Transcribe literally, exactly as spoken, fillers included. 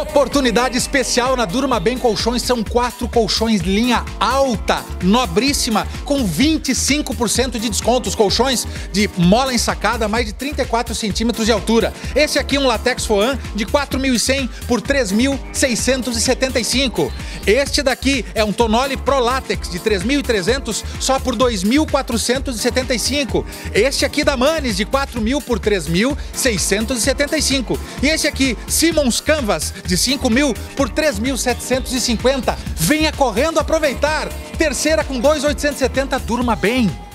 Oportunidade especial na Durma Bem Colchões, são quatro colchões linha alta, nobríssima, com vinte e cinco por cento de desconto. Os colchões de mola ensacada, mais de trinta e quatro centímetros de altura. Esse aqui é um Latex Foam de quatro mil e cem por três mil seiscentos e setenta e cinco. Este daqui é um Tonoli Pro Latex de três mil e trezentos só por dois mil quatrocentos e setenta e cinco. Este aqui da Manes de quatro mil por três mil seiscentos e setenta e cinco. E esse aqui, Simmons Canvas de cinco mil por três mil setecentos e cinquenta. Venha correndo aproveitar. Terceira com dois mil oitocentos e setenta, Durma Bem.